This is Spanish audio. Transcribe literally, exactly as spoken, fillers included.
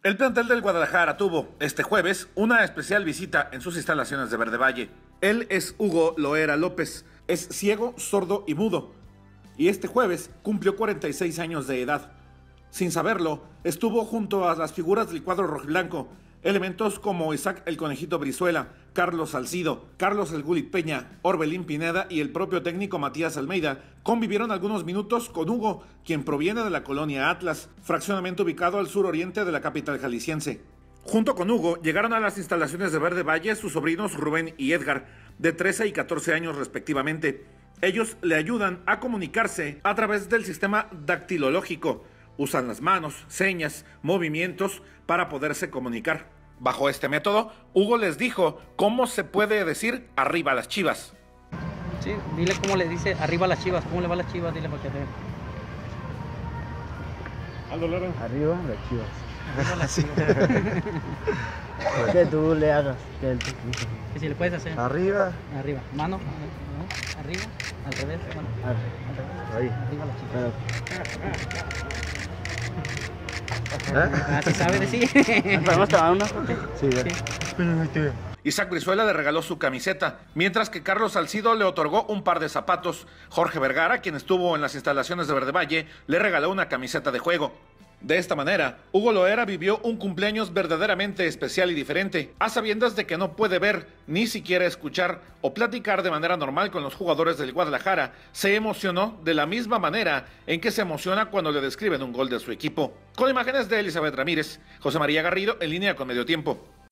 El plantel del Guadalajara tuvo este jueves una especial visita en sus instalaciones de Verde Valle. Él es Hugo Loera López, es ciego, sordo y mudo, y este jueves cumplió cuarenta y seis años de edad. Sin saberlo, estuvo junto a las figuras del cuadro rojiblanco, elementos como Isaac el Conejito Brizuela, Carlos Salcido, Carlos el Gulit Peña, Orbelín Pineda y el propio técnico Matías Almeida convivieron algunos minutos con Hugo, quien proviene de la colonia Atlas, fraccionamiento ubicado al suroriente de la capital jalisciense. Junto con Hugo llegaron a las instalaciones de Verde Valle sus sobrinos Rubén y Edgar, de trece y catorce años respectivamente. Ellos le ayudan a comunicarse a través del sistema dactilológico. Usan las manos, señas, movimientos para poderse comunicar. Bajo este método, Hugo les dijo cómo se puede decir arriba las Chivas. Sí, dile cómo le dice arriba las Chivas, cómo le va a las Chivas, dile para que te... Aldo Lara. Arriba las Chivas. Arriba las Chivas. Que tú le hagas. Que Que si le puedes hacer. Arriba. Arriba. Mano. ¿No? Arriba. Al revés. Mano. Al revés. Ahí. Arriba las Chivas. ¿Eh? Ah, ¿sí sabe decir? ¿Podemos tomar una foto? Sí, ya. Sí. Isaac Brizuela le regaló su camiseta, mientras que Carlos Salcido le otorgó un par de zapatos. Jorge Vergara, quien estuvo en las instalaciones de Verde Valle, le regaló una camiseta de juego. De esta manera, Hugo Loera vivió un cumpleaños verdaderamente especial y diferente, a sabiendas de que no puede ver, ni siquiera escuchar o platicar de manera normal con los jugadores del Guadalajara. Se emocionó de la misma manera en que se emociona cuando le describen un gol de su equipo. Con imágenes de Elizabeth Ramírez, José María Garrido en línea con Medio Tiempo.